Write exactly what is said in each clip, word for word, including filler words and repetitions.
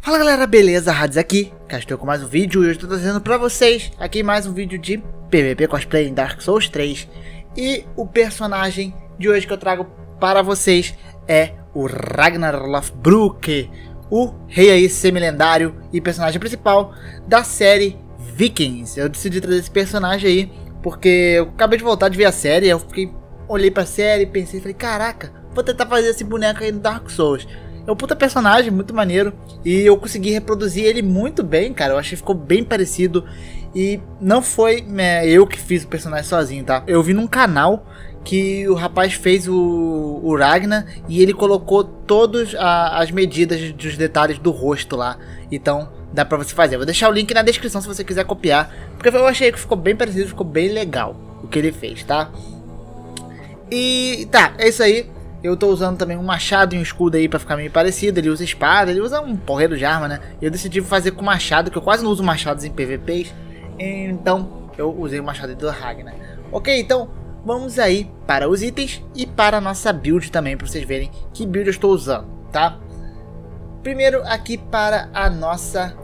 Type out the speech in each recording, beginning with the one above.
Fala galera, beleza? Hades aqui, cá estou com mais um vídeo e hoje estou trazendo pra vocês aqui mais um vídeo de P V P Cosplay em Dark Souls três. E o personagem de hoje que eu trago para vocês é o Ragnar Lothbrok, o rei aí semi-lendário e personagem principal da série Vikings. Eu decidi trazer esse personagem aí porque eu acabei de voltar de ver a série, eu fiquei, olhei pra série, pensei e falei, caraca, vou tentar fazer esse boneco aí no Dark Souls. É um puta personagem, muito maneiro. E eu consegui reproduzir ele muito bem, cara. Eu achei que ficou bem parecido. E não foi é, eu que fiz o personagem sozinho, tá? Eu vi num canal que o rapaz fez o, o Ragnar e ele colocou todas as medidas dos detalhes do rosto lá. Então dá pra você fazer. Eu vou deixar o link na descrição se você quiser copiar. Porque eu achei que ficou bem parecido, ficou bem legal o que ele fez, tá? E tá, é isso aí. Eu tô usando também um machado e um escudo aí pra ficar meio parecido. Ele usa espada, ele usa um porreiro de arma, né? Eu decidi fazer com machado, que eu quase não uso machados em P V Ps. Então eu usei o machado do Ragnar. Ok, então vamos aí para os itens e para a nossa build também, pra vocês verem que build eu estou usando, tá? Primeiro aqui para a nossa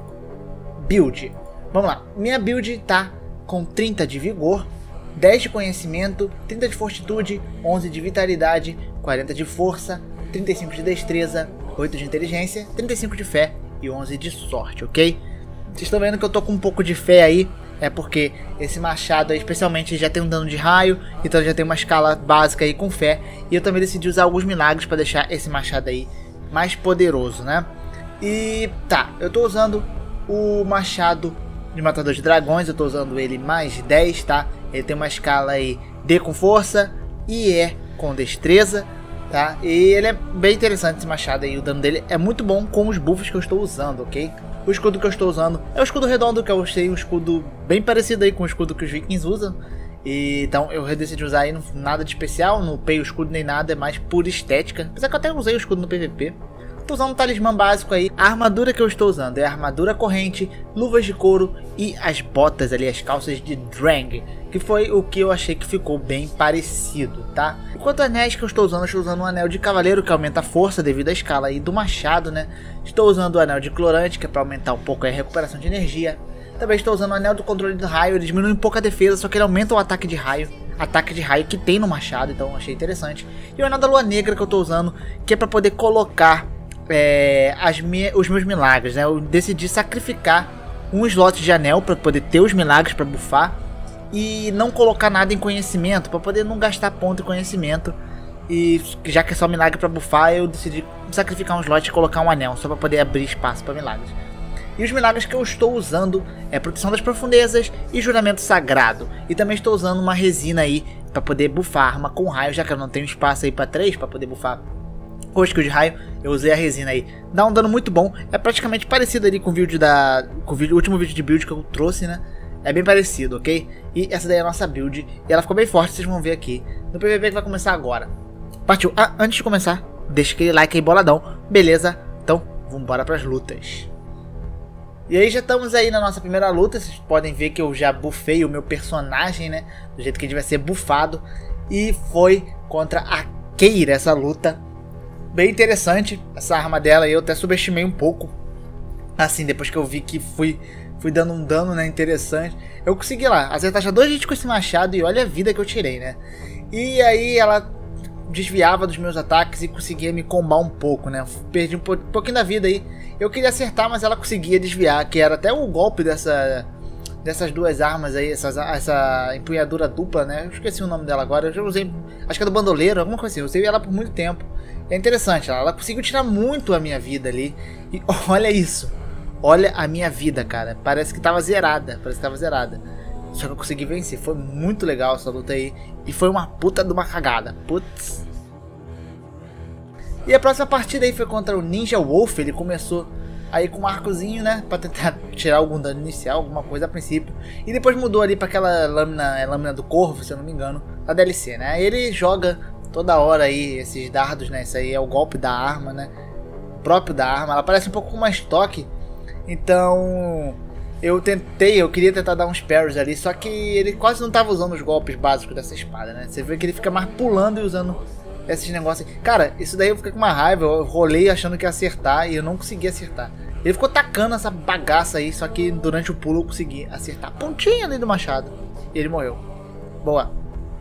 build. Vamos lá, minha build tá com trinta de vigor, dez de conhecimento, trinta de fortitude, onze de vitalidade, quarenta de força, trinta e cinco de destreza, oito de inteligência, trinta e cinco de fé e onze de sorte, ok? Vocês estão vendo que eu tô com um pouco de fé aí, é porque esse machado aí, especialmente, já tem um dano de raio, então já tem uma escala básica aí com fé, e eu também decidi usar alguns milagres para deixar esse machado aí mais poderoso, né? E tá, eu tô usando o machado de matador de dragões, eu tô usando ele mais de dez, tá? Ele tem uma escala aí D com força e E com destreza, tá? E ele é bem interessante esse machado aí, o dano dele é muito bom com os buffs que eu estou usando, ok? O escudo que eu estou usando é o escudo redondo, que eu achei um escudo bem parecido aí com o escudo que os vikings usam. E, então eu decidi usar aí, nada de especial, não upei o escudo nem nada, é mais pura estética. Apesar que eu até usei o escudo no P V P. Estou usando um talismã básico aí. A armadura que eu estou usando é a armadura corrente, luvas de couro e as botas ali, as calças de Drang, que foi o que eu achei que ficou bem parecido, tá? Enquanto anéis que eu estou usando, eu estou usando um anel de cavaleiro que aumenta a força devido à escala aí do machado, né? Estou usando o anel de clorante, que é para aumentar um pouco a recuperação de energia. Também estou usando o anel do controle do raio, ele diminui um pouco a defesa, só que ele aumenta o ataque de raio. Ataque de raio que tem no machado, então eu achei interessante. E o anel da lua negra que eu estou usando, que é para poder colocar É, as me os meus milagres, né? Eu decidi sacrificar um slot de anel para poder ter os milagres para buffar e não colocar nada em conhecimento, para poder não gastar ponto em conhecimento. E já que é só milagre para buffar, eu decidi sacrificar um slot e colocar um anel só para poder abrir espaço para milagres. E os milagres que eu estou usando é proteção das profundezas e juramento sagrado. E também estou usando uma resina aí para poder buffar arma com raio, já que eu não tenho espaço aí para três para poder buffar com o skill de raio. Eu usei a resina aí, dá um dano muito bom, é praticamente parecido ali com o vídeo da, com o, vídeo, o último vídeo de build que eu trouxe, né? É bem parecido, ok? E essa daí é a nossa build, e ela ficou bem forte, vocês vão ver aqui no P V P que vai começar agora. Partiu! Ah, antes de começar, deixa aquele like aí boladão, beleza? Então, vamos embora para as lutas. E aí já estamos aí na nossa primeira luta, vocês podem ver que eu já buffei o meu personagem, né? Do jeito que ele vai ser buffado, e foi contra a Keira essa luta. Bem interessante essa arma dela, eu até subestimei um pouco. Assim, depois que eu vi que fui, fui dando um dano, né, interessante. Eu consegui lá acertar já dois hits com esse machado e olha a vida que eu tirei, né. E aí ela desviava dos meus ataques e conseguia me combar um pouco, né. Perdi um pouquinho da vida aí. Eu queria acertar, mas ela conseguia desviar, que era até o golpe dessa... dessas duas armas aí, essas, essa empunhadura dupla, né? Eu esqueci o nome dela agora, eu já usei, acho que é do bandoleiro, alguma coisa assim, eu usei ela por muito tempo. É interessante, ela, ela conseguiu tirar muito a minha vida ali. E olha isso, olha a minha vida, cara, parece que tava zerada, parece que tava zerada. Só que eu consegui vencer, foi muito legal essa luta aí. E foi uma puta de uma cagada, putz. E a próxima partida aí foi contra o Ninja Wolf, ele começou aí com um arcozinho, né, pra tentar tirar algum dano inicial, alguma coisa a princípio. E depois mudou ali pra aquela lâmina, é, lâmina do corvo, se eu não me engano, da D L C, né. Ele joga toda hora aí esses dardos, né, isso aí é o golpe da arma, né, próprio da arma. Ela parece um pouco com mais toque, então eu tentei, eu queria tentar dar uns parries ali, só que ele quase não tava usando os golpes básicos dessa espada, né. Você vê que ele fica mais pulando e usando esses negócios. Cara, isso daí eu fiquei com uma raiva, eu rolei achando que ia acertar e eu não consegui acertar. Ele ficou tacando essa bagaça aí, só que durante o pulo eu consegui acertar a pontinha ali do machado. E ele morreu. Boa.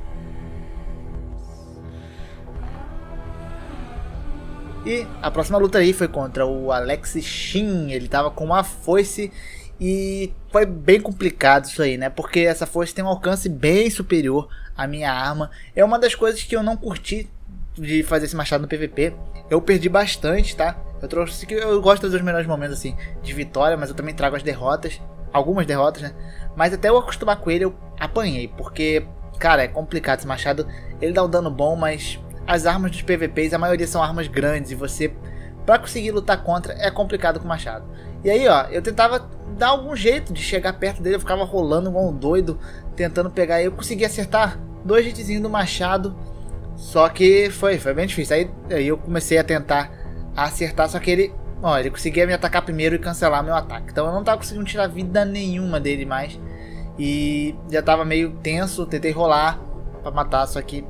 E a próxima luta aí foi contra o Alex Shin. Ele tava com uma foice e foi bem complicado isso aí, né? Porque essa foice tem um alcance bem superior à minha arma. É uma das coisas que eu não curti de fazer esse machado no P V P. Eu perdi bastante, tá? Eu trouxe que eu gosto dos melhores momentos assim de vitória, mas eu também trago as derrotas, algumas derrotas, né? Mas até eu acostumar com ele eu apanhei, porque, cara, é complicado esse machado. Ele dá um dano bom, mas as armas dos P V Ps, a maioria são armas grandes e você, pra conseguir lutar contra, é complicado com o machado. E aí, ó, eu tentava dar algum jeito de chegar perto dele, eu ficava rolando igual um doido, tentando pegar. Eu consegui acertar dois hitzinhos do machado, só que foi, foi bem difícil. Aí, aí eu comecei a tentar acertar, só que ele, ó, ele conseguia me atacar primeiro e cancelar meu ataque. Então eu não tava conseguindo tirar vida nenhuma dele mais. E já tava meio tenso, tentei rolar pra matar, só que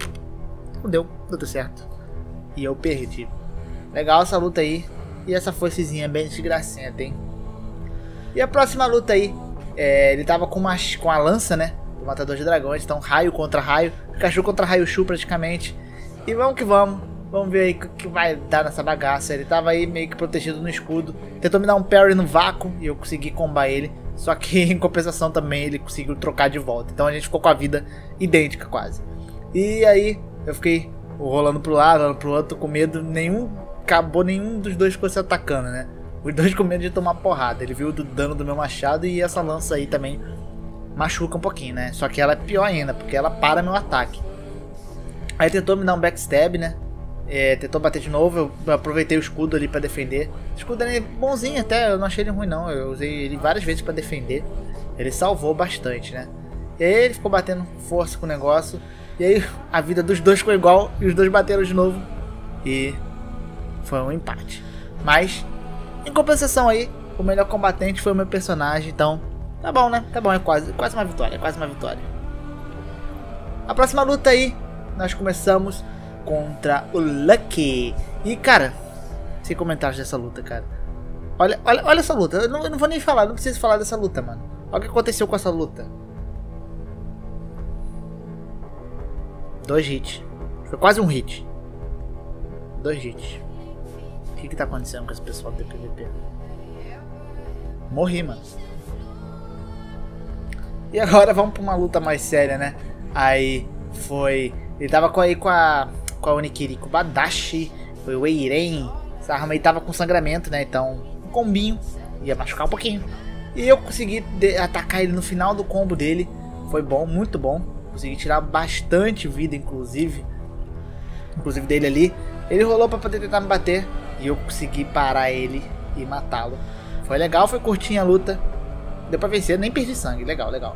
não deu, não deu certo. E eu perdi. Legal essa luta aí. E essa foicezinha bem desgracenta, hein? E a próxima luta aí, é, ele tava com, uma, com a lança, né? Do Matador de Dragões, então raio contra raio, Pikachu contra Raichu praticamente. E vamos que vamos. Vamos ver aí o que vai dar nessa bagaça. Ele tava aí meio que protegido no escudo. Tentou me dar um parry no vácuo e eu consegui combar ele. Só que em compensação também ele conseguiu trocar de volta. Então a gente ficou com a vida idêntica quase. E aí eu fiquei rolando pro lado, rolando pro outro, com medo. Nenhum, acabou nenhum dos dois ficou se atacando, né? Os dois com medo de tomar porrada. Ele viu o dano do meu machado e essa lança aí também machuca um pouquinho, né? Só que ela é pior ainda, porque ela para meu ataque. Aí tentou me dar um backstab, né? É, tentou bater de novo, eu aproveitei o escudo ali pra defender. O escudo é bonzinho até, eu não achei ele ruim não. Eu usei ele várias vezes pra defender. Ele salvou bastante, né? E aí ele ficou batendo força com o negócio. E aí a vida dos dois ficou igual e os dois bateram de novo. E foi um empate. Mas, em compensação aí, o melhor combatente foi o meu personagem. Então, tá bom, né? Tá bom, é quase, quase uma vitória, é quase uma vitória. A próxima luta aí, nós começamos contra o Lucky. E, cara, sem comentários dessa luta, cara. Olha, olha, olha essa luta. Eu não, eu não vou nem falar, não preciso falar dessa luta, mano. Olha o que aconteceu com essa luta. Dois hits. Foi quase um hit. Dois hits. O que que tá acontecendo com esse pessoal do P V P? Morri, mano. E agora vamos pra uma luta mais séria, né? Aí foi... Ele tava com, aí com a... Com a Onikiri Kubadashi. Foi o Eiren. Essa arma aí tava com sangramento, né? Então, um combinho. Ia machucar um pouquinho. E eu consegui atacar ele no final do combo dele. Foi bom, muito bom. Consegui tirar bastante vida, inclusive. Inclusive dele ali. Ele rolou pra poder tentar me bater. E eu consegui parar ele e matá-lo. Foi legal, foi curtinha a luta. Deu pra vencer, nem perdi sangue. Legal, legal.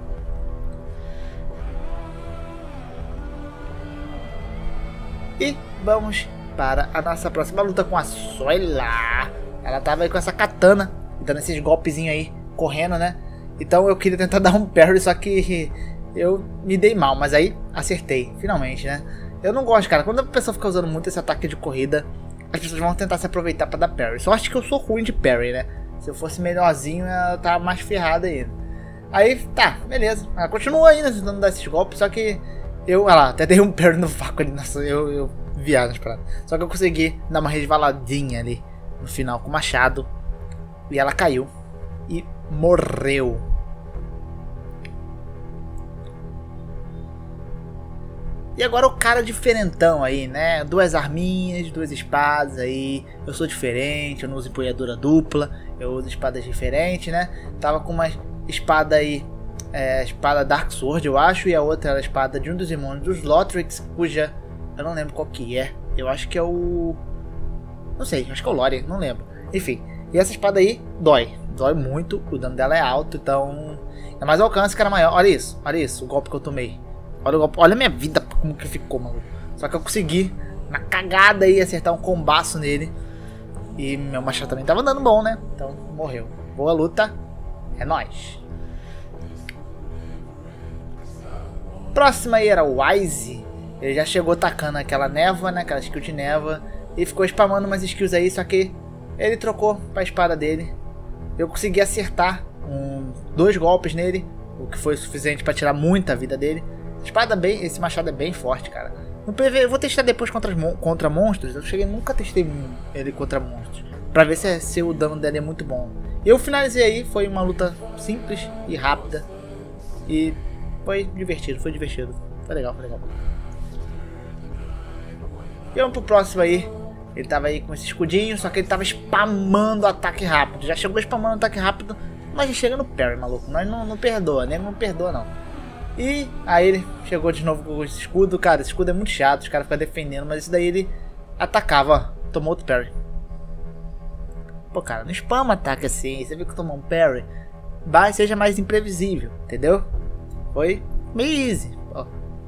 E vamos para a nossa próxima luta com a Soila. Ela tava aí com essa katana, dando esses golpezinhos aí, correndo, né? Então eu queria tentar dar um parry, só que eu me dei mal. Mas aí acertei, finalmente, né? Eu não gosto, cara. Quando a pessoa fica usando muito esse ataque de corrida, as pessoas vão tentar se aproveitar para dar parry. Só acho que eu sou ruim de parry, né? Se eu fosse melhorzinho, ela tava mais ferrada ainda. Aí, tá, beleza. Ela continua ainda tentando dar esses golpes, só que eu, olha lá, até dei um parry no vácuo ali. Nossa, eu, eu viajo nas paradas. Só que eu consegui dar uma resvaladinha ali no final com o machado. E ela caiu. E morreu. E agora o cara diferentão aí, né? Duas arminhas, duas espadas aí. Eu sou diferente, eu não uso empunhadura dupla. Eu uso espadas diferentes, né? Tava com uma espada aí, é, espada Dark Sword, eu acho. E a outra era a espada de um dos irmãos dos Lothrics, cuja... eu não lembro qual que é. Eu acho que é o... não sei, acho que é o Lore, não lembro. Enfim, e essa espada aí dói. Dói muito, o dano dela é alto, então... é mais alcance que era maior. Olha isso, olha isso, o golpe que eu tomei. Olha, o golpe, olha a minha vida como que ficou, mano. Só que eu consegui, na cagada aí, acertar um combaço nele. E meu machado também tava dando bom, né? Então, morreu. Boa luta. É nóis. Próxima aí era o Wise. Ele já chegou tacando aquela névoa, né? Aquela skill de névoa. E ficou spamando umas skills aí, só que Ele trocou pra espada dele. Eu consegui acertar um, dois golpes nele, o que foi suficiente pra tirar muita vida dele. Espada bem, esse machado é bem forte, cara. No P V, eu vou testar depois contra, contra monstros. Eu cheguei, nunca testei ele contra monstros, pra ver se, se o dano dele é muito bom. Eu finalizei aí, foi uma luta simples e rápida. E foi divertido, foi divertido. Foi legal, foi legal. E vamos pro próximo aí. Ele tava aí com esse escudinho, só que ele tava spamando ataque rápido. Já chegou spamando ataque rápido, mas já chega no parry, maluco. Nós não, não perdoa, nem não perdoa não. E aí ele chegou de novo com esse escudo. Cara, esse escudo é muito chato, os caras ficam defendendo, mas isso daí ele atacava, ó. Tomou outro parry. Pô, cara, não spama ataque assim. Você viu que tomou um parry? Vai, seja mais imprevisível, entendeu? Foi meio easy, ó.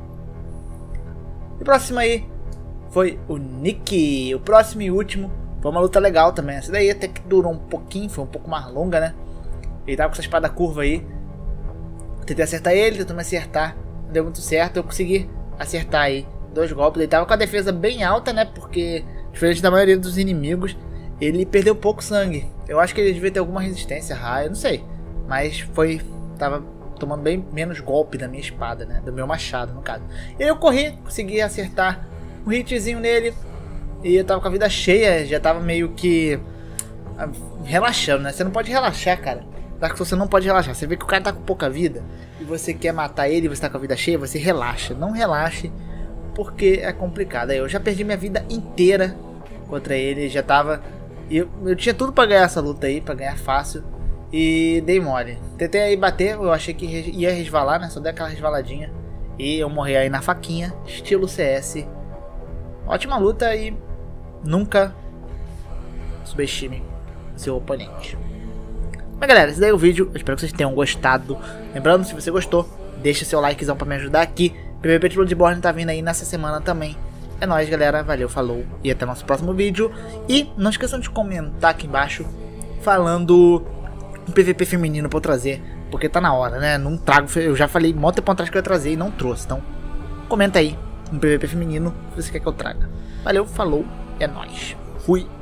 E o próximo aí foi o Nick. O próximo e último. Foi uma luta legal também. Essa daí até que durou um pouquinho, foi um pouco mais longa, né? Ele tava com essa espada curva aí. Tentei acertar ele, tentou me acertar. Não deu muito certo, eu consegui acertar aí dois golpes. Ele tava com a defesa bem alta, né? Porque, diferente da maioria dos inimigos, ele perdeu pouco sangue. Eu acho que ele devia ter alguma resistência raia, não sei. Mas foi... Tava tomando bem menos golpe da minha espada, né? Do meu machado, no caso. E aí eu corri, consegui acertar um hitzinho nele. E eu tava com a vida cheia, já tava meio que... relaxando, né? Você não pode relaxar, cara. Dark Souls você não pode relaxar. Você vê que o cara tá com pouca vida e você quer matar ele e você tá com a vida cheia, você relaxa. Não relaxe, porque é complicado. Aí eu já perdi minha vida inteira contra ele, já tava... Eu, eu tinha tudo pra ganhar essa luta aí, pra ganhar fácil. E dei mole. Tentei aí bater, eu achei que ia resvalar, né? Só dei aquela resvaladinha. E eu morri aí na faquinha, estilo C S. Ótima luta e nunca subestime seu oponente. Mas galera, esse daí é o vídeo, eu espero que vocês tenham gostado. Lembrando, se você gostou, deixa seu likezão pra me ajudar aqui. P V P de Bloodborne tá vindo aí nessa semana também. É nóis galera, valeu, falou e até o nosso próximo vídeo. E não esqueçam de comentar aqui embaixo falando um P V P feminino pra eu trazer, porque tá na hora, né? Não trago, eu já falei mó tempo atrás que eu ia trazer e não trouxe. Então comenta aí um P V P feminino que você quer que eu traga. Valeu, falou e é nóis. Fui.